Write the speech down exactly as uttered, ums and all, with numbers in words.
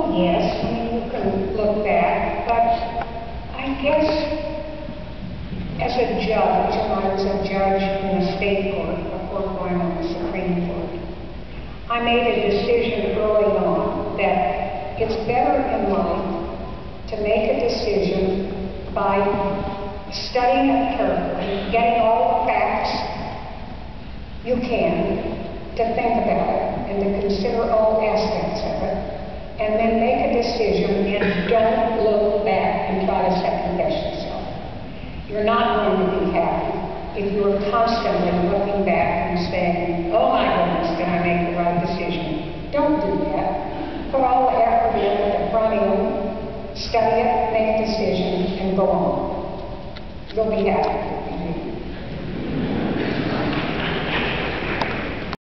Oh, yes, I mean, you can look back, but I guess as a judge, and I was a judge in the state court before going to the Supreme Court, I made a decision early on that it's better in life to make a decision by studying it carefully, getting all the facts you can to think about it and to consider all aspects of it, and then make a decision and don't look back and try to second guess yourself. You're not going to be happy if you're constantly looking back and saying, oh my goodness, did I make the right decision? Don't do that. Put all the effort in at the front end, study it, make a decision, and go on. You'll be happy.